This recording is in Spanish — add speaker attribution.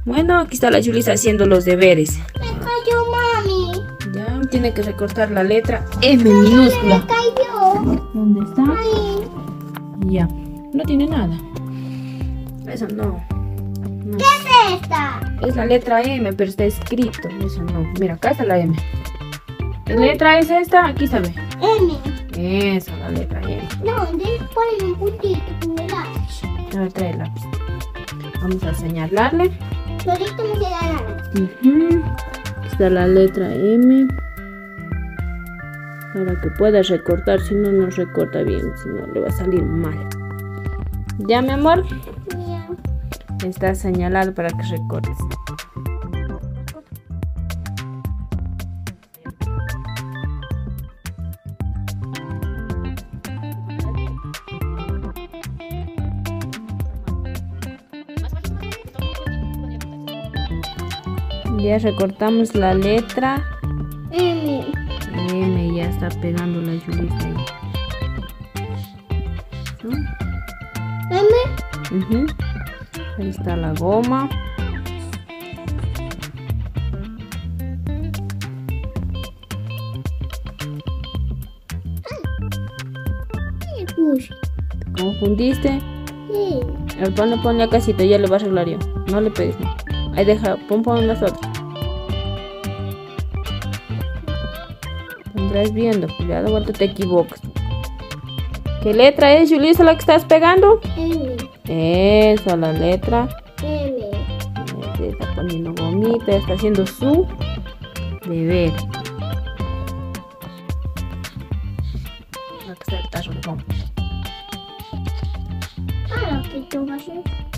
Speaker 1: Bueno, aquí está la Julissa haciendo los deberes.
Speaker 2: Me cayó, mami.
Speaker 1: Ya, tiene que recortar la letra M minúscula.
Speaker 2: Me cayó.
Speaker 1: ¿Dónde está?
Speaker 2: Ay,
Speaker 1: Ya, no tiene nada. Eso no. No.
Speaker 2: ¿qué es esta?
Speaker 1: Es la letra M, pero está escrito. Eso no. Mira, acá está la M. ¿Qué letra es esta? Aquí se ve.
Speaker 2: M.
Speaker 1: Esa, la letra M.
Speaker 2: No, ponen un puntito con el lápiz.
Speaker 1: Ahora trae el lápiz. Vamos a señalarle.
Speaker 2: Solito me queda nada.
Speaker 1: Aquí está la letra M. Para que pueda recortar. Si no, no recorta bien. Si no, le va a salir mal. ¿Ya, mi amor?
Speaker 2: Mira.
Speaker 1: Está señalado para que recortes. Ya recortamos la letra
Speaker 2: M.
Speaker 1: M, ya está pegando la Julissa ahí.
Speaker 2: M.
Speaker 1: Ahí está la goma.
Speaker 2: Uy.
Speaker 1: ¿Te confundiste?
Speaker 2: Sí.
Speaker 1: El ponle la casita, ya le va a arreglar yo. No le pegues, no. Ahí deja, pon las otras. Tendrás viendo, cuidado cuando te equivocas. ¿Qué letra es, Julissa, la que estás pegando?
Speaker 2: M.
Speaker 1: Esa, la letra.
Speaker 2: M.
Speaker 1: Se está poniendo gomita, está haciendo su deber. Va a ser tarro.
Speaker 2: Ah, lo que tú vas a hacer.